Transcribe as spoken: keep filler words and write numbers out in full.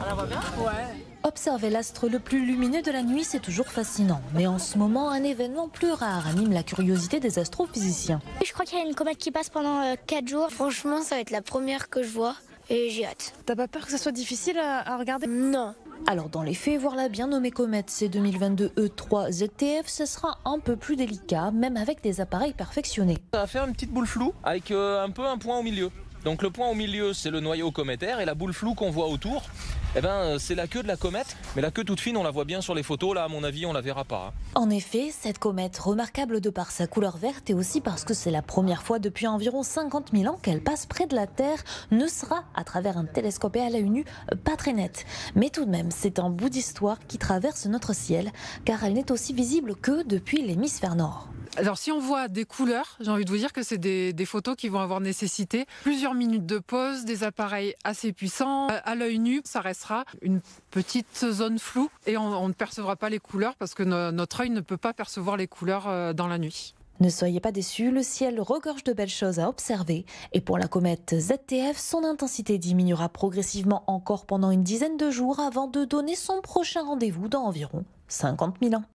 Observer l'astre le plus lumineux de la nuit, c'est toujours fascinant. Mais en ce moment, un événement plus rare anime la curiosité des astrophysiciens. Je crois qu'il y a une comète qui passe pendant quatre jours. Franchement, ça va être la première que je vois et j'ai hâte. T'as pas peur que ça soit difficile à, à regarder? Non. Alors dans les faits, voir la bien nommée comète C deux mille vingt-deux E trois Z T F, ce sera un peu plus délicat, même avec des appareils perfectionnés. Ça va faire une petite boule floue avec euh, un peu un point au milieu. Donc le point au milieu, c'est le noyau cométaire, et la boule floue qu'on voit autour, eh ben, c'est la queue de la comète. Mais la queue toute fine, on la voit bien sur les photos, là à mon avis on la verra pas. Hein. En effet, cette comète, remarquable de par sa couleur verte et aussi parce que c'est la première fois depuis environ cinquante mille ans qu'elle passe près de la Terre, ne sera, à travers un télescope et à l'œil nu, pas très nette. Mais tout de même, c'est un bout d'histoire qui traverse notre ciel, car elle n'est aussi visible que depuis l'hémisphère nord. Alors si on voit des couleurs, j'ai envie de vous dire que c'est des, des photos qui vont avoir nécessité plusieurs minutes de pause, des appareils assez puissants. À l'œil nu, ça restera une petite zone floue et on, on ne percevra pas les couleurs parce que no, notre œil ne peut pas percevoir les couleurs dans la nuit. Ne soyez pas déçus, le ciel regorge de belles choses à observer. Et pour la comète Z T F, son intensité diminuera progressivement encore pendant une dizaine de jours avant de donner son prochain rendez-vous dans environ cinquante mille ans.